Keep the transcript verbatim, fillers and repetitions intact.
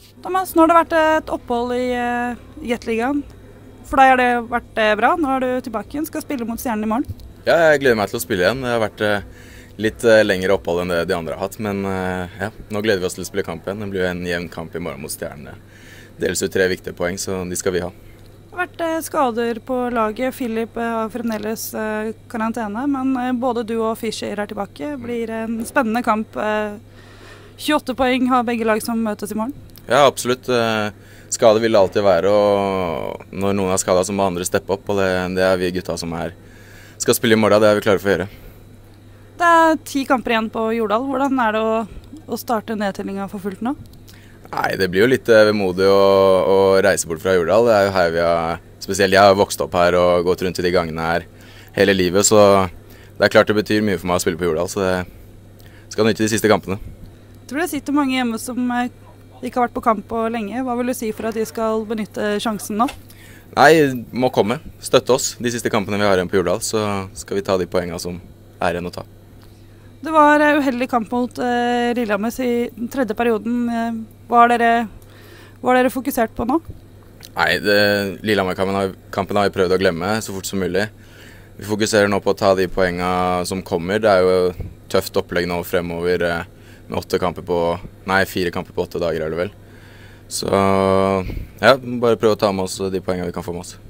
Thomas, nå har det vært et opphold i uh, Gateligaen. For deg har det vært uh, bra. Nå er du tilbake igjen. Skal spille mot Stjernen i morgen. Ja, jeg gleder meg til å spille igjen. Det har vært uh, litt uh, lengre opphold enn det de andre har hatt. Men uh, ja, nå gleder vi oss til å spille kamp igjen. Det blir jo en jevn kamp i morgen mot Stjernen. Det deles ut tre viktige poeng, så de skal vi ha. Det har vært uh, skader på laget. Philip uh, har fremdeles uh, karantene. Men uh, både du og Fischer er tilbake. Det blir en spennende kamp. Uh, tjueåtte poeng har begge lag som møtes i morgen. Ja, absolutt. Skade vil det alltid være, og når noen er skadet så må andre steppe opp, og det, det er vi gutta som er, skal spille i morgen, det er vi klare for å gjøre. Det er ti kamper igjen på Jordal. Hvordan er det å, å starte nedtellinga for fullt nå? Nei, det blir jo litt vemodig å, å reise bort fra Jordal. Det er jo her vi har, spesielt jeg har vokst opp her og gått rundt i de gangene her hele livet, så det er klart det betyr mye for meg å spille på Jordal, så det skal nytte de siste kampene. Jeg tror det sitter mange hjemme som ikke har vært på kamp på lenge. Hva vil du si for at de skal benytte sjansen nå? Nei, må komme. Støtte oss de siste kampene vi har igjen på Jordal, så skal vi ta de poengene som er igjen å ta. Det var uheldig kamp mot uh, Lillehammer i den tredje perioden. Hva har dere, hva har dere fokusert på nå? Nei, Lillehammer-kampen har, kampen har vi prøvd å glemme så fort som mulig. Vi fokuserer nå på å ta de poengene som kommer. Det er jo tøft opplegg nå fremover. Uh, med åtte kamper på, nei, fire kamper på åtte dager er det vel. Så ja, bare prøve å ta med oss de poengene vi kan få med oss.